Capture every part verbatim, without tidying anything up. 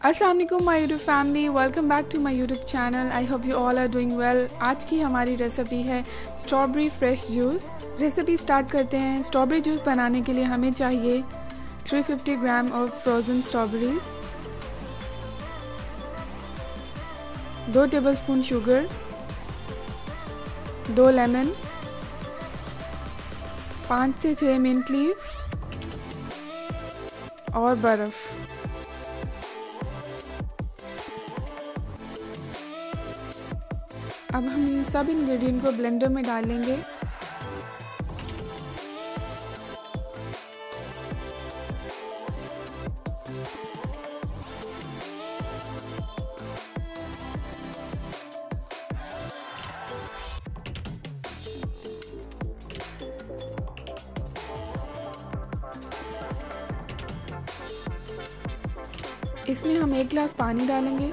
अस्सलाम वालेकुम my YouTube family, welcome back to my YouTube channel. I hope you all are doing well. आज की हमारी recipe है strawberry fresh juice. Recipe start करते हैं। स्ट्रॉबेरी जूस बनाने के लिए हमें चाहिए तीन सौ पचास ग्राम ऑफ फ्रोज़न स्ट्रॉबेरीज, दो टेबलस्पून शुगर, दो लेमन, पाँच से छः मिंट लीफ और बर्फ़। अब हम इन सब इंग्रेडिएंट को ब्लेंडर में डालेंगे। इसमें हम एक गिलास पानी डालेंगे,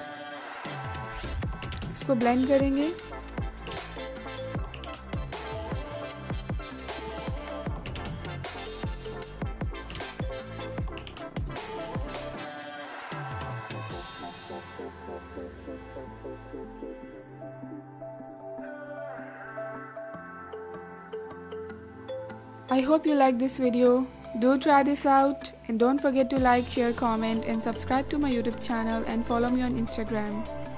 इसको ब्लेंड करेंगे। I hope you like this video. Do try this out and don't forget to like, share, comment and subscribe to my YouTube channel and follow me on Instagram.